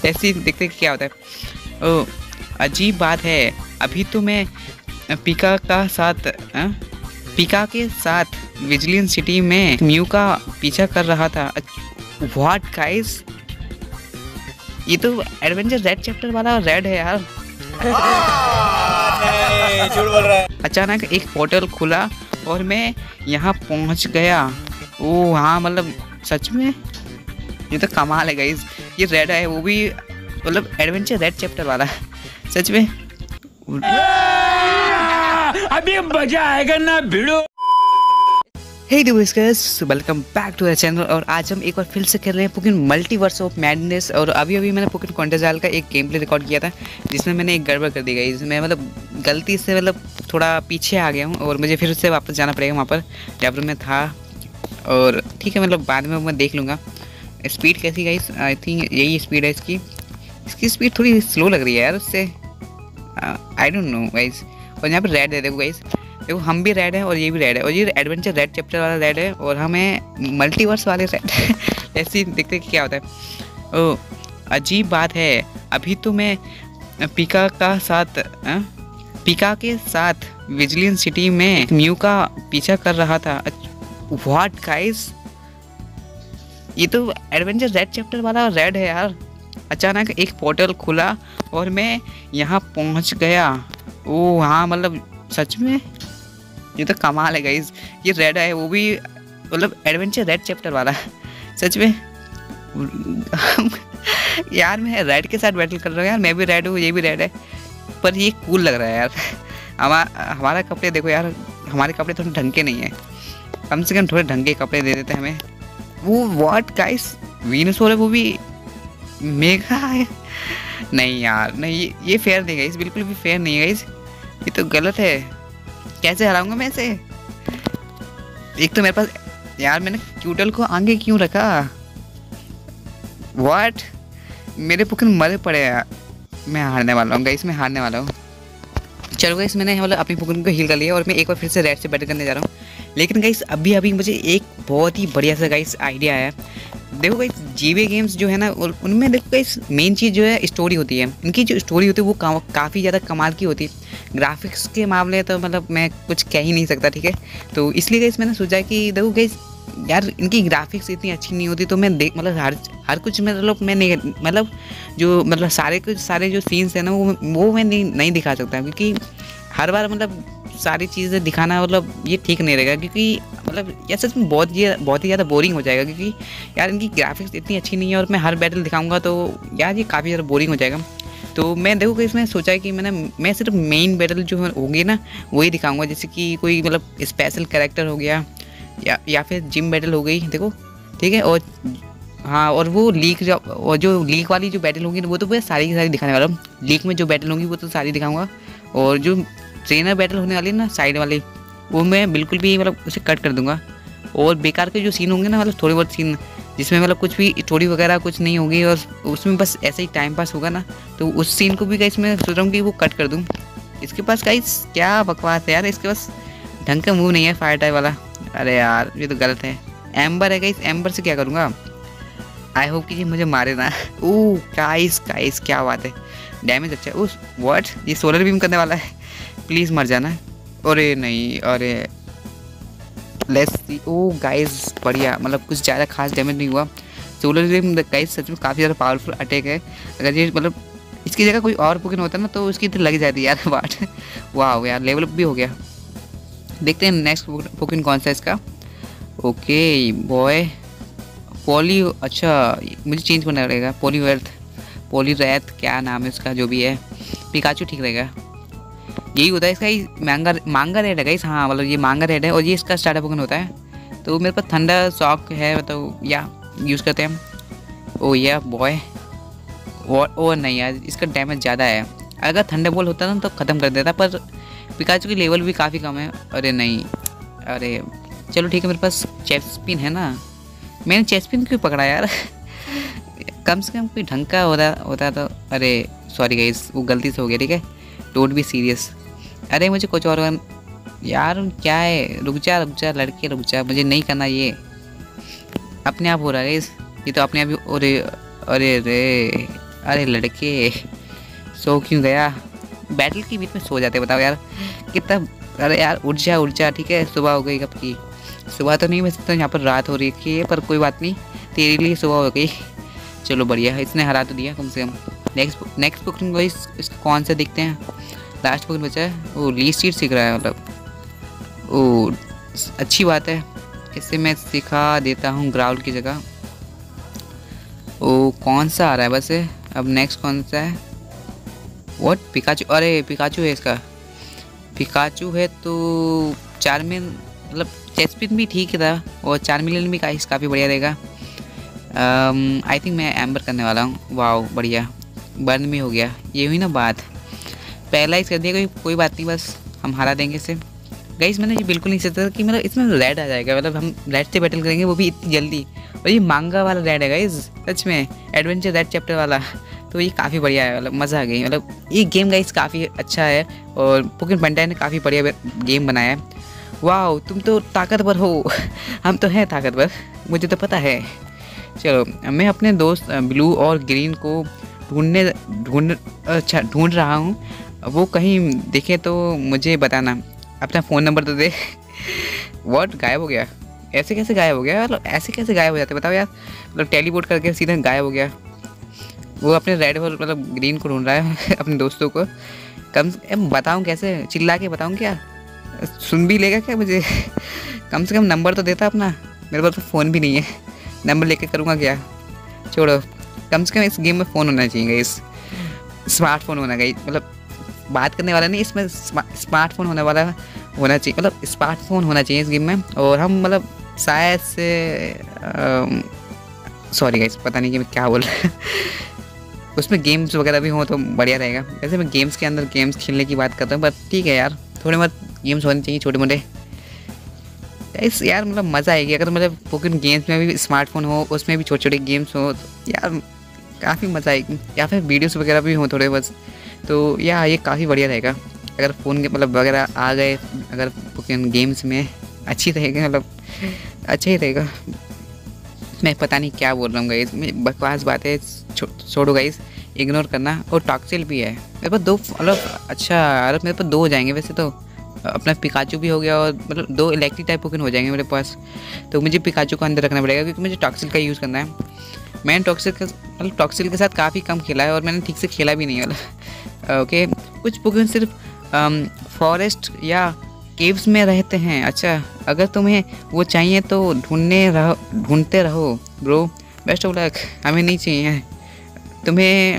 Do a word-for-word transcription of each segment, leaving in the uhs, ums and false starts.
ऐसे ही देखते क्या होता है। ओ अजीब बात है, अभी तो मैं पिका का साथ आ? पिका के साथ विजिलेंस सिटी में म्यू का पीछा कर रहा था। व्हाट गाइस, ये तो एडवेंचर रेड चैप्टर वाला रेड है यार। नहीं, झूठ बोल रहा है। अचानक एक पोर्टल खुला और मैं यहाँ पहुँच गया। ओ हाँ, मतलब सच में ये तो कमाल है गाइस। ये रेड है, वो भी मतलब एडवेंचर रेड चैप्टर वाला, सच में अभी मजा आएगा ना भिड़ो। Hey guys, welcome back to the channel. और आज हम एक बार फिर से खेल रहे हैं पोकेमॉन मल्टीवर्स ऑफ मैडनेस। और अभी अभी मैंने पोकेमॉन कॉन्टेजाल का एक गेम प्ले रिकॉर्ड किया था जिसमें मैंने एक गड़बड़ कर दी गई। मैं मतलब गलती से मतलब थोड़ा पीछे आ गया हूँ और मुझे फिर से वापस जाना पड़ेगा वहाँ पर जहाँ पर मैं था। और ठीक है, मतलब बाद में मैं देख लूँगा स्पीड कैसी गाइस। आई थिंक यही स्पीड है इसकी। इसकी स्पीड थोड़ी स्लो लग रही है यार उससे, आई डोंट नो गाइस। और यहाँ पर रेड है, देखो गाइस, देखो हम भी रेड है और ये भी रेड है। और ये एडवेंचर रेड चैप्टर वाला रेड है और हमें मल्टीवर्स वाले रेड ऐसे ही देखते क्या होता है। ओ अजीब बात है, अभी तो मैं पिका का साथ आ? पिका के साथ विजिलेंस सिटी में म्यू का पीछा कर रहा था। व्हाट गाइस, ये तो एडवेंचर रेड चैप्टर वाला रेड है यार। अचानक एक पोर्टल खुला और मैं यहाँ पहुँच गया। ओ हाँ, मतलब सच में ये तो कमाल है गाइस। ये रेड है, वो भी मतलब एडवेंचर रेड चैप्टर वाला, सच में यार मैं रेड के साथ बैटल कर रहा हूँ यार। मैं भी रेड हूँ, ये भी रेड है, पर ये कूल लग रहा है यार। हमारा हमारा कपड़े देखो यार, हमारे कपड़े थोड़े ढंग के नहीं है। कम से कम थोड़े ढंग के कपड़े दे देते हैं हमें। वो व्हाट गाइस, वीनसोर है, वो भी मेगा है। नहीं यार नहीं, ये, ये फेयर नहीं गाइस, बिल्कुल भी फेयर नहीं है गाइस। ये तो गलत है, कैसे हराऊंगा मैं इसे। एक तो मेरे पास यार, मैंने क्यूटल को आगे क्यों रखा। व्हाट, मेरे पोकेमॉन मरे पड़े यार। मैं हारने वाला हूँ गाइस, मैं हारने वाला हूँ। चलो गाइस, मैंने मतलब अपनी पोकेमॉन को हील कर लिया और मैं एक बार फिर से रेड से बैटल करने जा रहा हूँ। लेकिन गाइस अभी अभी मुझे एक बहुत ही बढ़िया सा गाइस आइडिया आया। देखो गाइस, जीवे गेम्स जो है ना, उनमें देखो गाइस मेन चीज़ जो है स्टोरी होती है। इनकी जो स्टोरी होती है वो का, काफ़ी ज़्यादा कमाल की होती है। ग्राफिक्स के मामले तो मतलब मैं कुछ कह ही नहीं सकता, ठीक है। तो इसलिए गाइस मैंने सोचा कि देखो गाइस यार, इनकी ग्राफिक्स इतनी अच्छी नहीं होती तो मैं देख मतलब हर हर कुछ मतलब मैं नहीं मतलब जो मतलब सारे कुछ सारे जो सीन्स हैं ना वो वो मैं नहीं नहीं दिखा सकता, क्योंकि हर बार मतलब सारी चीज़ें दिखाना मतलब ये ठीक नहीं रहेगा। क्योंकि मतलब यार सच में बहुत ये बहुत ही ज़्यादा बोरिंग हो जाएगा, क्योंकि यार इनकी ग्राफिक्स इतनी अच्छी नहीं है और मैं हर बैटल दिखाऊंगा तो यार ये काफ़ी ज़्यादा बोरिंग हो जाएगा। तो मैं देखो कि इसमें सोचा है कि मैंने मैं सिर्फ मेन बैटल जो होगी ना वही दिखाऊंगा। जैसे कि कोई मतलब स्पेशल कैरेक्टर हो गया या या फिर जिम बैटल हो गई, देखो ठीक है। और हाँ, और वो लीक जो और जो लीक वाली जो बैटल होंगी वो तो मैं सारी की सारी दिखाने वाला हूँ। लीक में जो बैटल होंगी वो तो सारी दिखाऊंगा। और जो ट्रेनर बैटल होने वाली है ना साइड वाली, वो मैं बिल्कुल भी मतलब उसे कट कर दूंगा। और बेकार के जो सीन होंगे ना, मतलब थोड़े बहुत सीन जिसमें मतलब कुछ भी स्टोरी वगैरह कुछ नहीं होगी और उसमें बस ऐसे ही टाइम पास होगा ना, तो उस सीन को भी गाइस मैं सोच रहा हूँ कि वो कट कर दूँ। इसके पास गाइस क्या बकवास है यार, इसके पास ढंग का मूव नहीं है फायर टाइप वाला। अरे यार ये तो गलत है। एम्बर है गाइस, एम्बर से क्या करूँगा। आई होप कि ये मुझे मारे ना। ओह गाइस गाइस क्या बात है, डैमेज अच्छा है। उस व्हाट, ये सोलर बीम करने वाला है, प्लीज़ मर जाना। अरे नहीं, अरे लेट्स सी। ओ गाइस बढ़िया, मतलब कुछ ज़्यादा खास डैमेज नहीं हुआ। सोलर बीम गाइस सच में काफ़ी ज़्यादा पावरफुल अटैक है। अगर ये मतलब इसकी जगह कोई और पोकेमॉन होता ना तो उसकी तो लग जाती है यार वाट। वाह यार, लेवल अप भी हो गया। देखते हैं नेक्स्ट पोकेमॉन कौन सा है इसका। ओके बॉय, पॉली, अच्छा मुझे चेंज करना पड़ेगा। पॉलीवर्थ, पॉलीरैथ, क्या नाम है उसका जो भी है। पिकाचू ठीक रहेगा, यही होता है इसका ही। मांगा मांगा रेड है गाइस, हाँ मतलब ये मांगा रेड है और ये इसका स्टार्टर पोकेमॉन होता है। तो मेरे पास थंडर शॉक है, मतलब या यूज़ करते हैं हम। ओ या बॉय, और ओ नहीं यार इसका डैमेज ज़्यादा है। अगर थंडर बॉल होता ना तो ख़त्म कर देता, पर पिकाचू की लेवल भी काफ़ी कम है। अरे नहीं, अरे चलो ठीक है, मेरे पास चेस्पिन है ना, मैंने चेस्पिन क्यों पकड़ा यार। कम से कम कोई ढंग का होता होता तो। अरे सॉरी गाइस, वो गलती से हो गया, ठीक है, डोंट बी सीरियस। अरे मुझे कुछ और यार क्या है, रुक जा रुक जा लड़के रुक जा, मुझे नहीं करना ये, अपने आप हो रहा है ये तो अपने आप ही। अरे अरे रे अरे लड़के, सो क्यों गया? बैटल के बीच में सो जाते, बताओ यार कितना। अरे यार उठ जा उठ जा, ठीक है सुबह हो गई कब की। सुबह तो नहीं, वैसे तो यहाँ पर रात हो रही है, पर कोई बात नहीं, तेरे लिए सुबह हो गई। चलो बढ़िया, इसने हरा तो दिया कम से कम। नेक्स्ट नेक्स्ट पोकेमॉन को इस इसको कौन सा देखते हैं, लास्ट पोकेमॉन बचा है। वो लीस्ट सीट सीख रहा है, मतलब ओ अच्छी बात है, इससे मैं सिखा देता हूँ ग्राउल की जगह। ओ कौन सा आ रहा है वैसे अब, नेक्स्ट कौन सा है? What, Pikachu? अरे पिकाचू है इसका, पिकाचू है तो चार्मिल, मतलब चेस्पिन भी ठीक था, और चार्मिलियन भी काफ़ी काफ़ी बढ़िया रहेगा। आई थिंक मैं एम्बर करने वाला हूँ। वाह बढ़िया, बर्न भी हो गया, ये हुई ना बात, पहला ही कर दिया, कोई कोई बात नहीं, बस हम हरा देंगे इसे। गाइस मैंने ये बिल्कुल नहीं सोचा था कि मतलब इसमें रेड आ जाएगा, मतलब हम रेड से बैटल करेंगे वो भी इतनी जल्दी, और ये मांगा वाला रेड है गाइस, सच में एडवेंचर रेड चैप्टर वाला, तो ये काफ़ी बढ़िया है, मतलब मज़ा आ गई। मतलब ये गेम गाइस काफ़ी अच्छा है, और पोकेमॉन बंटाई ने काफ़ी बढ़िया गेम बनाया है। वाह तुम तो ताकतवर हो, हम तो हैं ताकतवर, मुझे तो पता है। चलो मैं अपने दोस्त ब्लू और ग्रीन को ढूंढने ढूंढ अच्छा ढूंढ रहा हूँ, वो कहीं दिखे तो मुझे बताना, अपना फ़ोन नंबर तो दे। व्हाट, गायब हो गया? ऐसे कैसे गायब हो गया? मतलब ऐसे कैसे गायब हो जाते बताओ यार, मतलब टेलीपोर्ट करके सीधा गायब हो गया। वो अपने रेड और मतलब ग्रीन को ढूंढ रहा है अपने दोस्तों को, कम से बताऊँ कैसे, चिल्ला के बताऊँ क्या? सुन भी लेगा क्या मुझे? कम से कम नंबर तो देता अपना, मेरे पास तो फ़ोन भी नहीं है, नंबर लेके करूँगा क्या? छोड़ो, कम से कम इस गेम में फ़ोन होना चाहिए इस स्मार्टफोन होना गई, मतलब बात करने वाला नहीं, इसमें स्मार्टफोन होने वाला होना चाहिए, मतलब स्मार्टफोन होना चाहिए इस गेम में। और हम मतलब शायद से सॉरी गाइस, पता नहीं कि मैं क्या बोल रहा उसमें गेम्स वगैरह भी हो तो बढ़िया रहेगा। वैसे मैं गेम्स के अंदर गेम्स खेलने की बात करता हूँ, बट ठीक है यार, थोड़े बहुत गेम्स होने चाहिए छोटे मोटे इस यार, मतलब मज़ा आएगी अगर मतलब पोकेमॉन गेम्स में भी स्मार्टफोन हो, उसमें भी छोटे छोटे गेम्स हो तो यार काफ़ी मज़ा आएगी, या फिर वीडियोस वगैरह भी हो थोड़े बस, तो या ये काफ़ी बढ़िया रहेगा अगर फ़ोन के मतलब वगैरह आ गए, अगर पोकेमॉन गेम्स में अच्छी रहेगा, मतलब अच्छा ही रहेगा। मैं पता नहीं क्या बोल रहा हूँ गाइस, मैं बकवास बात है, छोड़ो गाइस, इग्नोर करना। और टॉक्सिल भी है मेरे पास दो, मतलब अच्छा अरे मेरे पास दो हो जाएंगे वैसे तो, अपना पिकाचू भी हो गया और मतलब दो इलेक्ट्रिक टाइप पोकेमॉन हो जाएंगे मेरे पास, तो मुझे पिकाचू को अंदर रखना पड़ेगा क्योंकि मुझे टॉक्सिल का यूज़ करना है। मैंने टॉक्सिल का मतलब टॉक्सिल के साथ काफ़ी कम खेला है, और मैंने ठीक से खेला भी नहीं वाला। ओके, कुछ पोकेमॉन सिर्फ फॉरेस्ट या केव्स में रहते हैं। अच्छा, अगर तुम्हें वो चाहिए तो ढूंढने रहो ढूंढते रहो ब्रो, बेस्ट ऑफ लक। हमें नहीं चाहिए, तुम्हें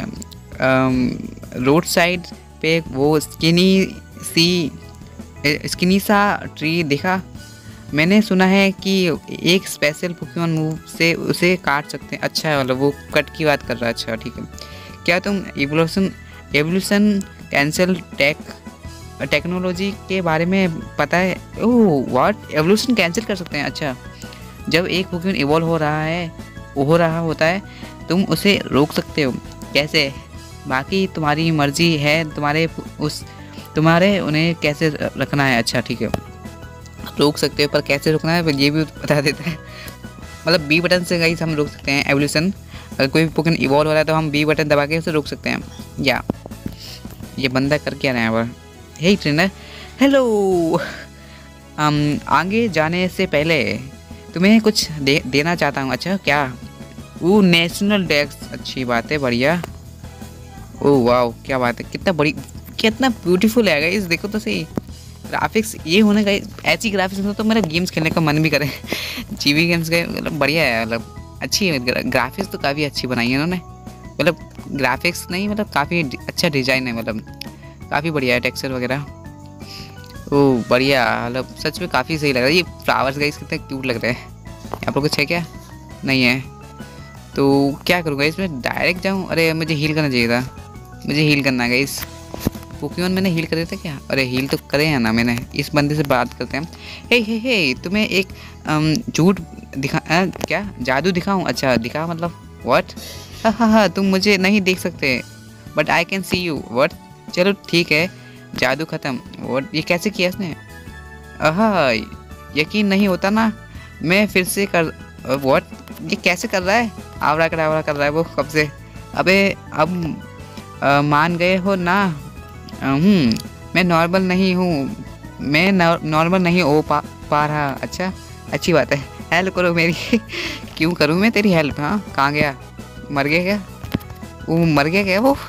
रोड साइड पे वो स्किनी सी स्किनी सा ट्री दिखा? मैंने सुना है कि एक स्पेशल पोकेमॉन मूव से उसे काट सकते हैं। अच्छा, मतलब वो कट की बात कर रहा है, अच्छा ठीक है। क्या तुम evolution evolution cancel tech technology के बारे में पता है? ओह व्हाट, एवोल्यूशन कैंसिल कर सकते हैं? अच्छा, जब एक पोकेमॉन इवॉल्व हो रहा है हो रहा होता है तुम उसे रोक सकते हो। कैसे? बाकी तुम्हारी मर्जी है, तुम्हारे उस तुम्हारे उन्हें कैसे रखना है। अच्छा ठीक है, रोक सकते हो, पर कैसे रोकना है ये भी बता देता है। मतलब बी बटन से गाइस हम रोक सकते हैं एवोल्यूशन, अगर कोई पोकेमॉन इवॉल्व हो रहा है तो हम बी बटन दबा के उसे रोक सकते हैं। या ये बंदा कर क्या रहा है वह? Hey trainer, hello. हम आगे जाने से पहले तुम्हें कुछ दे देना चाहता हूँ। अच्छा क्या? वो नेशनल डेक्स, अच्छी बात है, बढ़िया। ओह वाह, क्या बात है, कितना बड़ी कितना ब्यूटीफुल है गाइस, देखो तो सही ग्राफिक्स ये होने का, ऐसी ग्राफिक्स हो तो मेरा गेम्स खेलने का मन भी करे। जीवी गेम्स का मतलब बढ़िया है, मतलब अच्छी है ग्राफिक्स, तो काफ़ी अच्छी बनाई है इन्होंने, मतलब ग्राफिक्स नहीं मतलब काफ़ी अच्छा डिज़ाइन है, मतलब काफ़ी बढ़िया है टेक्सचर वगैरह। ओह बढ़िया, मतलब सच में काफ़ी सही लग रहा है। ये फ्लावर्स गाइस कितने क्यूट लग रहे हैं। यहाँ पर कुछ है क्या? नहीं है, तो क्या करूँगा इसमें, डायरेक्ट जाऊँ? अरे मुझे हील करना चाहिए था, मुझे हील करना है गाइस। पोकेमॉन मैंने हील करे थे क्या? अरे हील तो करे हैं ना मैंने। इस बंदे से बात करते हैं। हे हे हे तुम्हें एक झूठ दिखा आ, क्या जादू दिखाऊं? अच्छा दिखा, मतलब व्हाट? हाँ हाँ हाँ, तुम मुझे नहीं देख सकते but I can see you. What? चलो ठीक है, जादू ख़त्म। व्हाट, ये कैसे किया इसने? हाँ यकीन नहीं होता ना, मैं फिर से कर। व्हाट, ये कैसे कर रहा है? आवरा कर आवरा कर रहा है वो कब से। अबे अब आ, मान गए हो ना? हम्म मैं नॉर्मल नहीं हूँ, मैं नॉर्मल नहीं हो पा पा रहा। अच्छा अच्छी बात है, हेल्प करो मेरी। क्यों करूँ मैं तेरी हेल्प? हाँ कहाँ गया? मर गया क्या वो? मर गया क्या वो?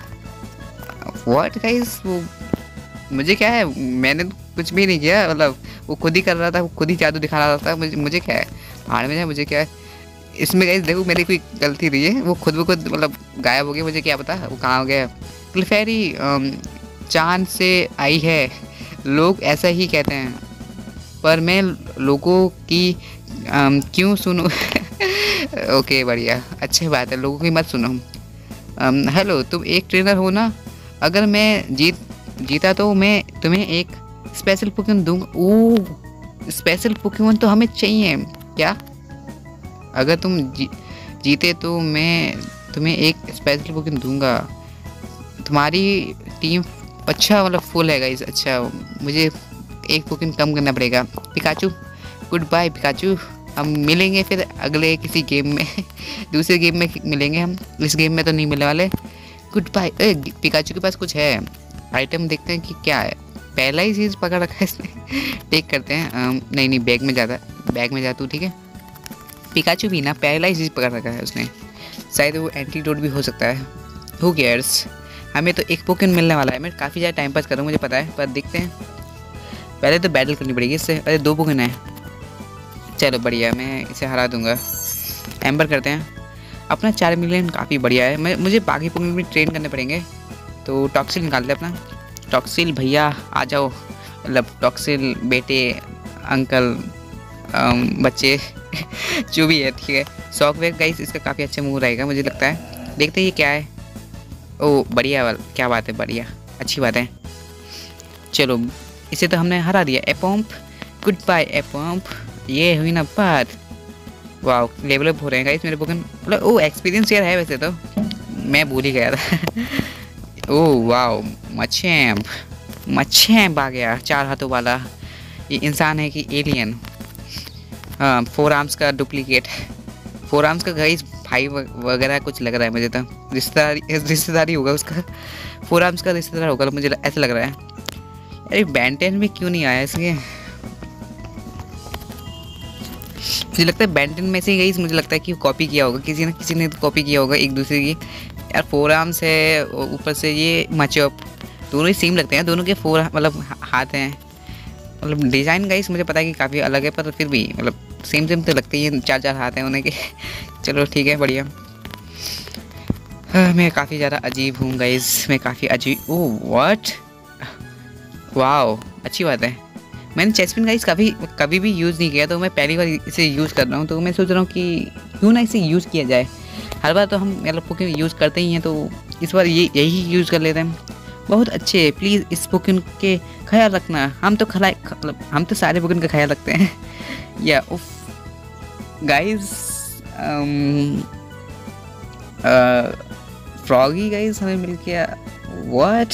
व्हाट गाइस, वो मुझे क्या है, मैंने तो कुछ भी नहीं किया। मतलब वो खुद ही कर रहा था, वो खुद ही जादू दिखा रहा था। मुझे मुझे क्या है, भाड़ में जाए, मुझे क्या है इसमें। गाइस देखो मेरी कोई गलती नहीं है, वो खुद ब खुद मतलब गायब हो गया। मुझे क्या पता वो कहाँ हो गया। क्लिफेरी चांद से आई है, लोग ऐसा ही कहते हैं, पर मैं लोगों की अम, क्यों सुनूं? ओके बढ़िया, अच्छी बात है, लोगों की मत सुनो। अम, हेलो, तुम एक ट्रेनर हो ना? अगर मैं जीत जीता तो मैं तुम्हें एक स्पेशल पोकेमोन दूंगा। ओह स्पेशल पोकेमोन तो हमें चाहिए क्या? अगर तुम जी, जीते तो मैं तुम्हें एक स्पेशल पोकेमोन दूंगा। तुम्हारी टीम अच्छा मतलब फुल है गाइस। अच्छा मुझे एक पोकेमोन कम करना पड़ेगा। पिकाचू गुड बाय पिकाचू, हम मिलेंगे फिर अगले किसी गेम में। दूसरे गेम में मिलेंगे हम, इस गेम में तो नहीं मिलने वाले। Good bye. पिकाचू के पास कुछ है आइटम, देखते हैं कि क्या है। पहला ही चीज़ पकड़ रखा है इसने। टेक करते हैं। um, नहीं नहीं बैग में जाता, बैग में जा तू, ठीक है। पिकाचू भी ना पहला ही चीज़ पकड़ रखा है उसने, शायद वो एंटीडोट भी हो सकता है। हु केयर्स, हमें तो एक पोकेमोन मिलने वाला है। मैं काफ़ी ज़्यादा टाइम पास कर रहा हूँ मुझे पता है, पर देखते हैं। पहले तो बैटल करनी पड़ेगी इससे। अरे दो पोकेमोन है, चलो बढ़िया, मैं इसे हरा दूंगा। एम्बर करते हैं। अपना चार मिलियन काफ़ी बढ़िया है। मैं मुझे बाकी पोकेमोन भी ट्रेन करने पड़ेंगे। तो टॉक्सिल निकालते हैं अपना। टॉक्सिल भैया आ जाओ, मतलब टॉक्सिल बेटे अंकल अम, बच्चे जो भी है, ठीक है। सॉकवेयर गाइस इसका काफ़ी अच्छा मूव रहेगा मुझे लगता है। देखते हैं ये क्या है। ओ बढ़िया वाल, क्या बात है, बढ़िया अच्छी बात है। चलो इसे तो हमने हरा दिया। एपम्प गुड बाय एपम्प, ये हुई ना बात। वाह लेवल अप हो रहे हैं गाइस मेरे पोकेमोन। मतलब ओ एक्सपीरियंस यार है वैसे तो, मैं भूल ही गया था। ओह वाओ मचैम्प, मचैम्प आ गया चार हाथों वाला। ये इंसान है कि एलियन? हाँ फोर आर्म्स का डुप्लीकेट। फोर आर्म्स का गाइस भाई वगैरह कुछ लग रहा है मुझे तो, रिश्तेदारी रिश्तेदारी होगा उसका। फोर आर्म्स का रिश्तेदार होगा मुझे ऐसा लग रहा है। अरे बैंटेन में क्यों नहीं आया इसके? मुझे लगता है बैंटेन में से गाइस, मुझे लगता है कि कॉपी किया होगा किसी ने, किसी ने तो कॉपी किया होगा एक दूसरे की। यार फोर आर्म्स है, ऊपर से ये मचअप, दोनों ही सेम लगते हैं। दोनों के फोर मतलब हाथ हैं। मतलब डिज़ाइन गाइस मुझे पता है कि काफ़ी अलग है, पर फिर भी मतलब सेम सेम तो लगते ही, चार चार हाथ हैं उन्हें के। चलो ठीक है बढ़िया। हाँ, मैं काफ़ी ज़्यादा अजीब हूँ गाइस, मैं काफ़ी अजीब। ओह व्हाट, वाओ अच्छी बात है। मैंने चेस्टपिन गाइस कभी कभी भी यूज़ नहीं किया, तो मैं पहली बार इसे यूज़ कर रहा हूँ। तो मैं सोच रहा हूँ कि क्यों ना इसे यूज़ किया जाए। हर बार तो हम मतलब पोकेमोन यूज़ करते ही हैं, तो इस बार ये यही यूज़ कर लेते हैं। बहुत अच्छे, प्लीज़ इस पोकेमोन के ख्याल रखना। हम तो खला मतलब हम तो सारे पोकेमोन का ख्याल रखते हैं। या उफ गाइस, फ्रॉगी गाइस हमें मिल गया। व्हाट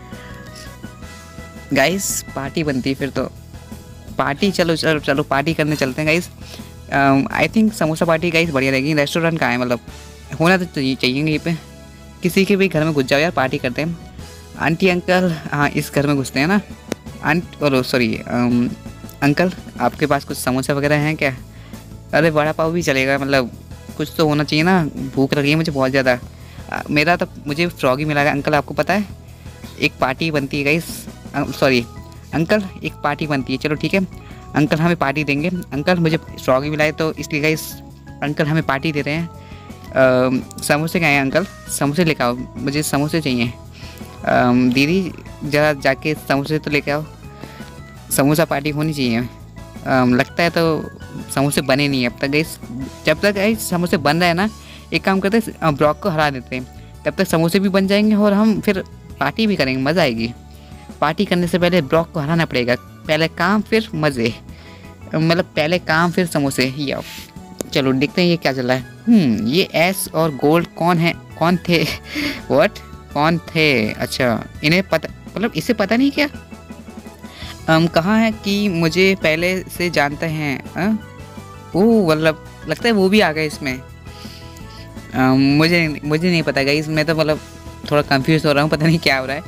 गाइस, पार्टी बनती है फिर तो। पार्टी चलो चलो चलो पार्टी करने चलते हैं guys. I think samosa party guys बढ़िया रहेगी। रेस्टोरेंट कहाँ है, मतलब होना तो चाहिए चाहिए यहीं पे। किसी के भी घर में घुस जाओ यार, पार्टी करते हैं। आंटी अंकल, हाँ इस घर में घुसते हैं ना। आंट और सॉरी अंकल, आपके पास कुछ समोसा वगैरह हैं क्या? अरे वड़ा पाव भी चलेगा, मतलब कुछ तो होना चाहिए ना। भूख लगी है मुझे बहुत ज़्यादा। मेरा तो मुझे फ्रॉगी मिला है अंकल, आपको पता है एक पार्टी बनती है गाइस। सॉरी अंकल, एक पार्टी बनती है। चलो ठीक है अंकल, हमें पार्टी देंगे। अंकल मुझे फ्रॉगी मिला है, तो इसलिए गाइस अंकल हमें पार्टी दे रहे हैं। आ, समोसे क्या हैं अंकल? समोसे लेकर आओ, मुझे समोसे चाहिए। आ, दीदी ज़रा जाके समोसे तो लेके आओ, समोसा पार्टी होनी चाहिए। आ, लगता है तो समोसे बने नहीं है अब तक गाइस। जब तक गाइस समोसे बन रहे हैं ना, एक काम करते हैं ब्लॉक को हरा देते हैं, तब तक समोसे भी बन जाएंगे और हम फिर पार्टी भी करेंगे, मज़ा आएगी। पार्टी करने से पहले ब्लॉक को हराना पड़ेगा, पहले काम फिर मज़े, मतलब पहले काम फिर समोसे ही आओ। चलो देखते हैं ये क्या चल रहा है। हम्म ये एस और गोल्ड कौन है, कौन थे? व्हाट, कौन थे? अच्छा इन्हें पता, मतलब इसे पता नहीं क्या? um, कहाँ है कि मुझे पहले से जानते हैं। ओह मतलब लगता है वो भी आ गए इसमें। अम, मुझे मुझे नहीं पता गाइस, मैं तो मतलब थोड़ा कंफ्यूज हो रहा हूँ, पता नहीं क्या हो रहा है।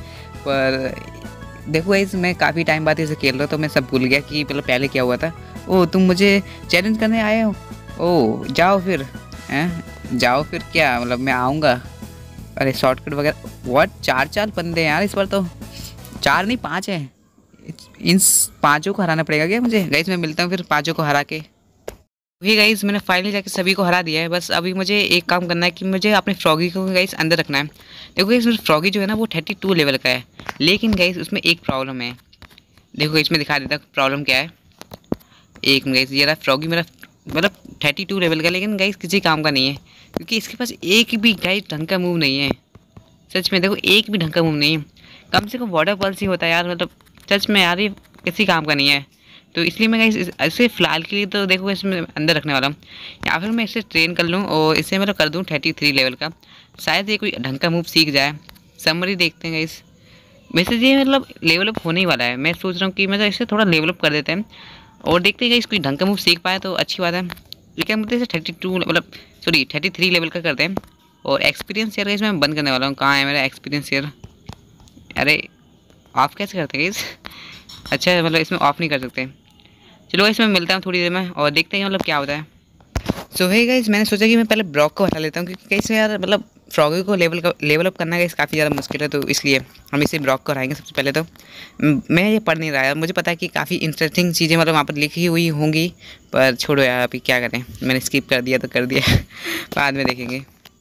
पर देखो गाइस, मैं काफ़ी टाइम बाद इसे खेल रहा हूँ तो मैं सब भूल गया कि मतलब पहले क्या हुआ था। ओह, तुम मुझे चैलेंज करने आए हो? ओह जाओ फिर, हैं जाओ फिर, क्या मतलब मैं आऊँगा। अरे शॉर्टकट वगैरह व्हाट, चार चार बंदे हैं यार इस बार तो, चार नहीं पाँच है। इन पाँचों को हराना पड़ेगा क्या मुझे? गाइस मैं मिलता हूँ फिर पाँचों को हरा के। वही गाइस, मैंने फाइनली जाके सभी को हरा दिया है। बस अभी मुझे एक काम करना है कि मुझे अपने फ्रॉगी को गाइस अंदर रखना है। देखो गाइस, मेरा फ्रॉगी जो है ना वो थर्टी टू लेवल का है, लेकिन गाइस उसमें एक प्रॉब्लम है। देखो गाइस मैं दिखा देता हूँ प्रॉब्लम क्या है। एक गाइस ये रहा फ्रॉगी मेरा, मतलब थर्टी टू लेवल का, लेकिन गाइस किसी काम का नहीं है क्योंकि इसके पास एक भी गाइस ढंग का मूव नहीं है। सच में देखो, एक भी ढंग का मूव नहीं है। कम से कम वाटर पल्स ही होता है यार, मतलब सच में यार ये किसी काम का नहीं है। तो इसलिए मैं इस ऐसे फ़िलहाल के लिए तो देखो इसमें अंदर रखने वाला हूँ, या फिर मैं इसे ट्रेन कर लूँ और इसे मतलब कर दूँ थर्टी थ्री लेवल का। शायद ये कोई ढंग का मूव सीख जाए। समरी देखते हैं गाइस। वैसे ये मतलब लेवल अप होने ही वाला है, मैं सोच रहा हूँ कि मतलब इसे थोड़ा लेवल अप कर देते हैं और देखते हैं गाइस कोई ढंग का मूव सीख पाए तो अच्छी बात है। लेकिन मतलब इसे थर्टी टू मतलब सॉरी थर्टी थ्री लेवल का करते हैं। और एक्सपीरियंस शेयर गाइस मैं बंद करने वाला हूँ। कहाँ है मेरा एक्सपीरियंस शेयर? अरे ऑफ कैसे करते हैं गाइस? अच्छा मतलब इसमें ऑफ नहीं कर सकते। चलो इसमें मिलता हूँ थोड़ी देर में और देखते हैं मतलब क्या होता है। सो है गाइस, मैंने सोचा कि मैं पहले ब्रॉक को हटा लेता हूँ क्योंकि कैसे यार मतलब फ्रॉगी को लेवल का लेवल अप करना गाइस काफ़ी ज़्यादा मुश्किल है, तो इसलिए हम इसे ब्रॉक को हटाएंगे सबसे पहले। तो म- मैं ये पढ़ नहीं रहा यार, मुझे पता है कि काफ़ी इंटरेस्टिंग चीज़ें मतलब वहाँ पर लिखी हुई होंगी, पर छोड़ो यार अभी क्या करें, मैंने स्किप कर दिया तो कर दिया बाद में देखेंगे।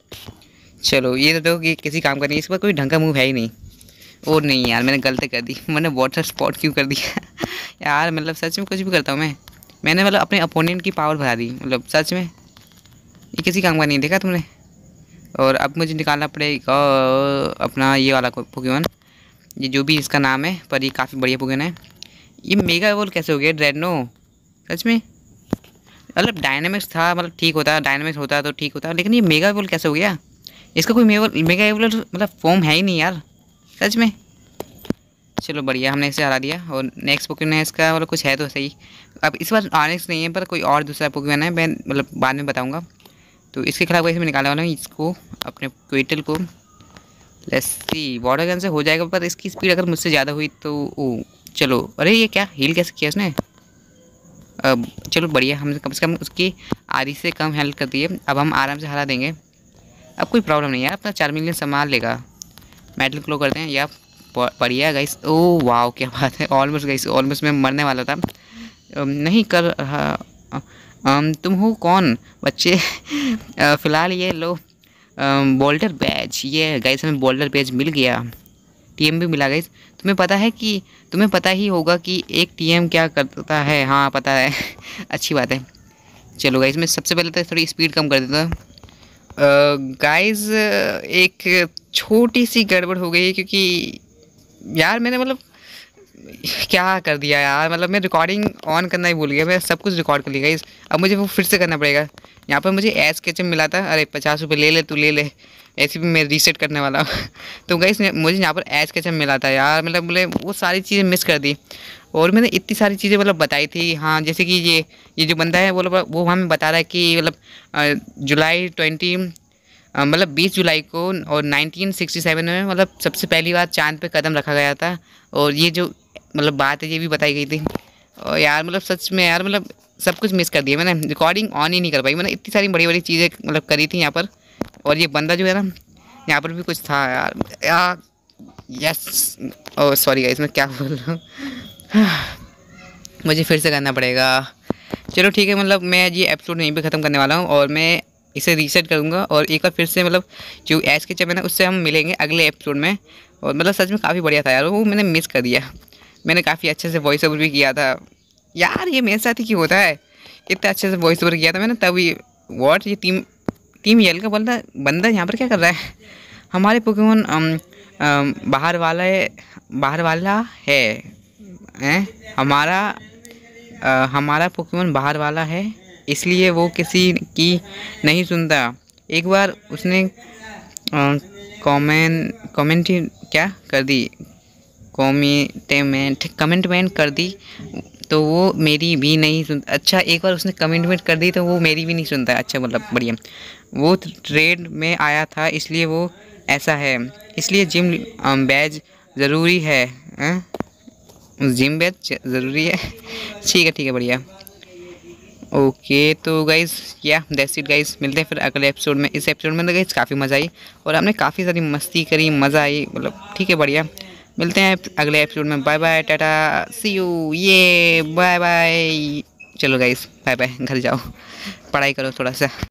चलो ये तो देखो कि किसी काम का नहीं, इस पर कोई ढंग का मूव है ही नहीं। और नहीं यार, मैंने गलती कर दी, मैंने वाटर स्पॉट क्यों कर दिया यार, मतलब सच में कुछ भी करता हूँ मैं मैंने मतलब अपने अपोनेंट की पावर बढ़ा दी, मतलब सच में ये किसी काम का नहीं, देखा तुमने। और अब मुझे निकालना पड़ेगा अपना ये वाला पोकेमॉन, ये जो भी इसका नाम है, पर ये काफ़ी बढ़िया पोकेमॉन है। ये मेगा एवोल्व कैसे हो गया ड्रेडनो? सच में मतलब डायनामिक्स था, मतलब ठीक होता, डायनामिक्स होता तो ठीक होता, लेकिन ये मेगा एवोल्व कैसे हो गया? इसका कोई मेगा एवोल्व मतलब फॉर्म है ही नहीं यार, सच में। चलो बढ़िया, हमने इसे हरा दिया। और नेक्स्ट पोकेमॉन है इसका, मतलब कुछ है तो सही। अब इस बार ऑनिक्स नहीं है, पर कोई और दूसरा पोकेमॉन है, मैं मतलब बाद में बताऊंगा। तो इसके खिलाफ वैसे मैं निकालने वाला हूँ इसको, अपने क्वेटल को। लेट्स सी, वाटर गन से हो जाएगा, पर इसकी स्पीड अगर मुझसे ज़्यादा हुई तो ओ चलो। अरे ये क्या हील कैसे किया उसने? अब चलो बढ़िया, हमने कम से कम उसकी आधी से कम हेल्प कर दी है। अब हम आराम से हरा देंगे, अब कोई प्रॉब्लम नहीं है, अपना चार मिलियन संभाल लेगा। मेटल क्लो करते हैं या बढ़िया गाइस। ओ वाह क्या बात है, ऑलमोस्ट गाइस, ऑलमोस्ट मैं मरने वाला था। नहीं कर रहा। तुम हो कौन बच्चे? फ़िलहाल ये लो बोल्डर बैच, ये गाइस हमें बोल्डर बैच मिल गया, टीएम भी मिला गाइस। तुम्हें पता है कि तुम्हें पता ही होगा कि एक टीएम क्या करता है? हाँ पता है अच्छी बात है। चलो गाइस मैं सबसे पहले तो थोड़ी स्पीड कम कर देता हूँ। गाइस एक छोटी सी गड़बड़ हो गई क्योंकि यार मैंने मतलब क्या कर दिया यार, मतलब मैं रिकॉर्डिंग ऑन करना ही भूल गया, मैं सब कुछ रिकॉर्ड कर लिया गाइस। अब मुझे वो फिर से करना पड़ेगा। यहाँ पर मुझे एस केचम मिला था, अरे पचास रुपये ले ले तू ले ले, ऐसे भी मैं रीसेट करने वाला हूँ तो गाइस मुझे यहाँ पर एस केचम मिला था यार, मतलब बोले वो सारी चीज़ें मिस कर दी। और मैंने इतनी सारी चीज़ें मतलब बताई थी, हाँ जैसे कि ये ये जो बंदा है वो वो हमें बता रहा है कि मतलब जुलाई ट्वेंटी मतलब बीस जुलाई को और नाइनटीन सिक्सटी सेवन में मतलब सबसे पहली बार चांद पे कदम रखा गया था। और ये जो मतलब बात है ये भी बताई गई थी। और यार मतलब सच में यार मतलब सब कुछ मिस कर दिया मैंने, रिकॉर्डिंग ऑन ही नहीं कर पाई। मैंने इतनी सारी बड़ी बड़ी चीज़ें मतलब करी थी यहाँ पर। और ये बंदा जो है ना यहाँ पर भी कुछ था यार यार यस ओ सॉरी गाइस, मैं क्या बोल रहा हूँ मुझे फिर से करना पड़ेगा। चलो ठीक है, मतलब मैं ये एपिसोड यहीं पे ख़त्म करने वाला हूँ और मैं इसे रीसेट करूँगा और एक बार फिर से मतलब जो एस के चैप है ना उससे हम मिलेंगे अगले एपिसोड में। और मतलब सच में काफ़ी बढ़िया था यार, वो मैंने मिस कर दिया। मैंने काफ़ी अच्छे से वॉइस ओवर भी किया था यार, ये मेरे साथ ही क्यों होता है, इतना अच्छे से वॉइस ओवर किया था मैंने तभी। वॉट ये टीम टीम यल का बंदा बंदा यहाँ पर क्या कर रहा है? हमारे पोकेमॉन बाहर वाला है बाहर वाला है हैं हमारा आ, हमारा पोकेमॉन बाहर वाला है, इसलिए वो किसी की नहीं सुनता। एक बार उसने कमेंट कमेंट क्या कर दी कमेंटमेंट कमेंटमेंट कर दी तो वो मेरी भी नहीं सुन। अच्छा, एक बार उसने कमिटमेंट कर दी तो वो मेरी भी नहीं सुनता है। अच्छा मतलब बढ़िया, वो ट्रेड में आया था इसलिए वो ऐसा है, इसलिए जिम बैज ज़रूरी है। हैं? जिम बैज ज़रूरी है। ठीक है ठीक है बढ़िया। ओके तो गाइज़ या दैट्स इट गाइज़, मिलते हैं फिर अगले एपिसोड में। इस एपिसोड में तो गाइज़ काफ़ी मज़ा आई और हमने काफ़ी सारी मस्ती करी, मज़ा आई, मतलब ठीक है बढ़िया। मिलते हैं अगले एपिसोड में। बाय बाय, टाटा, सी यू, ये बाय बाय। चलो गाइज़ बाय बाय, घर जाओ, पढ़ाई करो थोड़ा सा।